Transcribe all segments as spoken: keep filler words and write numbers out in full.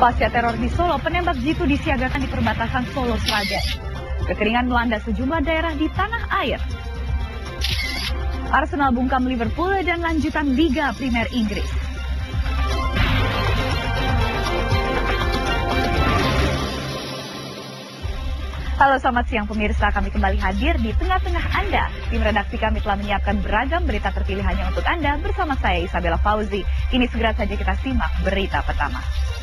Pasca teror di Solo, penembak jitu disiagakan di perbatasan Solo Sragen. Kekeringan melanda sejumlah daerah di tanah air. Arsenal bungkam Liverpool dan lanjutan Liga Primer Inggris. Halo, selamat siang pemirsa, kami kembali hadir di tengah-tengah Anda. Tim redaksi kami telah menyiapkan beragam berita terpilih hanya untuk Anda bersama saya Isabella Fauzi. Kini segera saja kita simak berita pertama.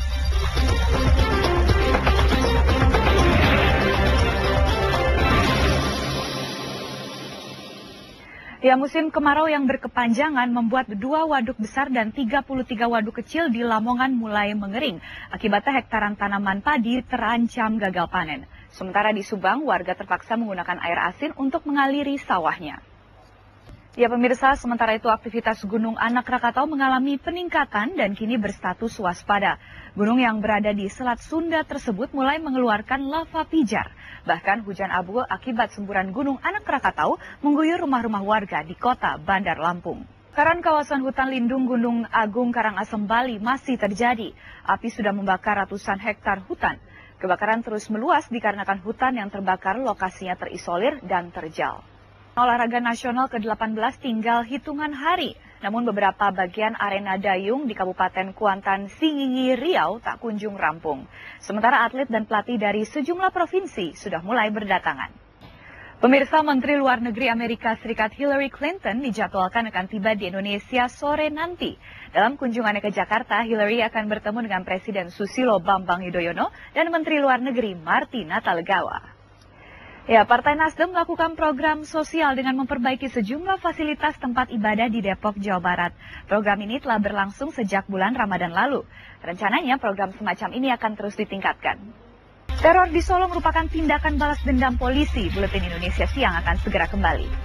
Ya, musim kemarau yang berkepanjangan membuat dua waduk besar dan tiga puluh tiga waduk kecil di Lamongan mulai mengering. Akibatnya hektaran tanaman padi terancam gagal panen. Sementara di Subang, warga terpaksa menggunakan air asin untuk mengaliri sawahnya. Ya pemirsa, sementara itu aktivitas Gunung Anak Rakatau mengalami peningkatan dan kini berstatus waspada. Gunung yang berada di Selat Sunda tersebut mulai mengeluarkan lava pijar. Bahkan hujan abu akibat semburan Gunung Anak Rakatau mengguyur rumah-rumah warga di kota Bandar Lampung. Kebakaran kawasan hutan lindung Gunung Agung Karangasem Bali masih terjadi. Api sudah membakar ratusan hektar hutan. Kebakaran terus meluas dikarenakan hutan yang terbakar lokasinya terisolir dan terjal. Olahraga nasional ke delapan belas tinggal hitungan hari. Namun beberapa bagian arena dayung di Kabupaten Kuantan, Singingi, Riau tak kunjung rampung. Sementara atlet dan pelatih dari sejumlah provinsi sudah mulai berdatangan. Pemirsa, Menteri Luar Negeri Amerika Serikat Hillary Clinton dijadwalkan akan tiba di Indonesia sore nanti. Dalam kunjungannya ke Jakarta, Hillary akan bertemu dengan Presiden Susilo Bambang Yudhoyono dan Menteri Luar Negeri Marty Natalegawa. Ya, Partai Nasdem melakukan program sosial dengan memperbaiki sejumlah fasilitas tempat ibadah di Depok, Jawa Barat. Program ini telah berlangsung sejak bulan Ramadan lalu. Rencananya program semacam ini akan terus ditingkatkan. Teror di Solo merupakan tindakan balas dendam polisi. Buletin Indonesia Siang akan segera kembali.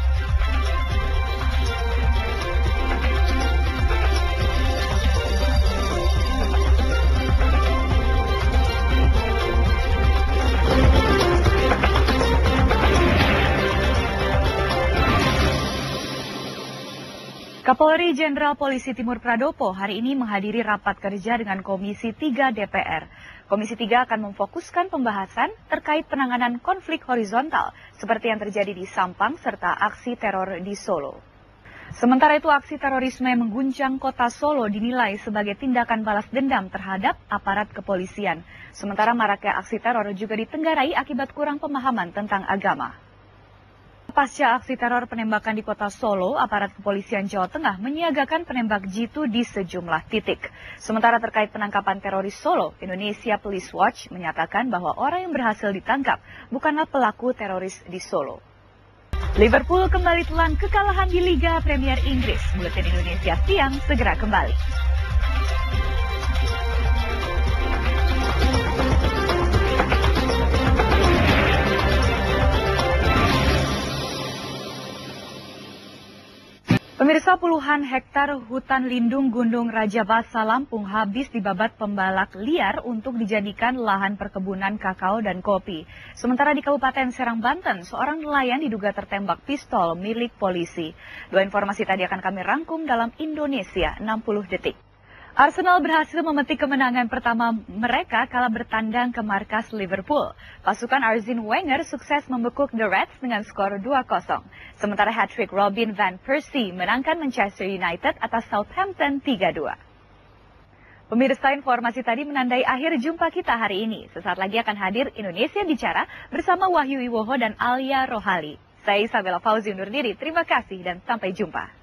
Kapolri Jenderal Polisi Timur Pradopo hari ini menghadiri rapat kerja dengan Komisi tiga D P R. Komisi tiga akan memfokuskan pembahasan terkait penanganan konflik horizontal seperti yang terjadi di Sampang serta aksi teror di Solo. Sementara itu aksi terorisme yang mengguncang kota Solo dinilai sebagai tindakan balas dendam terhadap aparat kepolisian. Sementara maraknya aksi teror juga ditenggarai akibat kurang pemahaman tentang agama. Pasca aksi teror penembakan di kota Solo, aparat kepolisian Jawa Tengah menyiagakan penembak jitu di sejumlah titik. Sementara terkait penangkapan teroris Solo, Indonesia Police Watch menyatakan bahwa orang yang berhasil ditangkap bukanlah pelaku teroris di Solo. Liverpool kembali telan kekalahan di Liga Premier Inggris. Buletin Indonesia Siang segera kembali. Pemirsa, puluhan hektar hutan lindung Gunung Rajabasa Lampung habis dibabat pembalak liar untuk dijadikan lahan perkebunan kakao dan kopi. Sementara di Kabupaten Serang, Banten, seorang nelayan diduga tertembak pistol milik polisi. Dua informasi tadi akan kami rangkum dalam Indonesia enam puluh detik. Arsenal berhasil memetik kemenangan pertama mereka kala bertandang ke markas Liverpool. Pasukan Arsene Wenger sukses membekuk The Reds dengan skor dua kosong. Sementara hat-trick Robin van Persie menangkan Manchester United atas Southampton tiga dua. Pemirsa, informasi tadi menandai akhir jumpa kita hari ini. Sesaat lagi akan hadir Indonesia Bicara bersama Wahyu Wiwoho dan Alia Rohali. Saya Isabella Fauzi undur diri, terima kasih dan sampai jumpa.